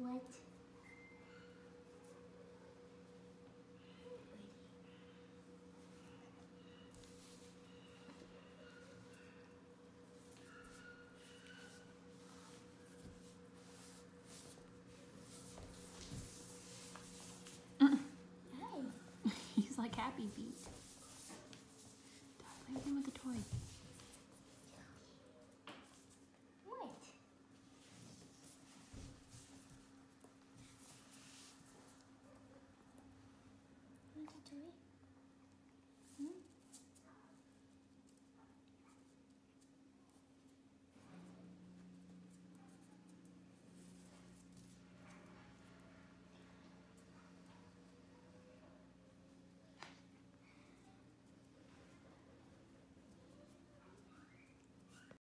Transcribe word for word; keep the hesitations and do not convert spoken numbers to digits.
What? He's like Happy Feet. Play with him with the toy. What? Want a toy?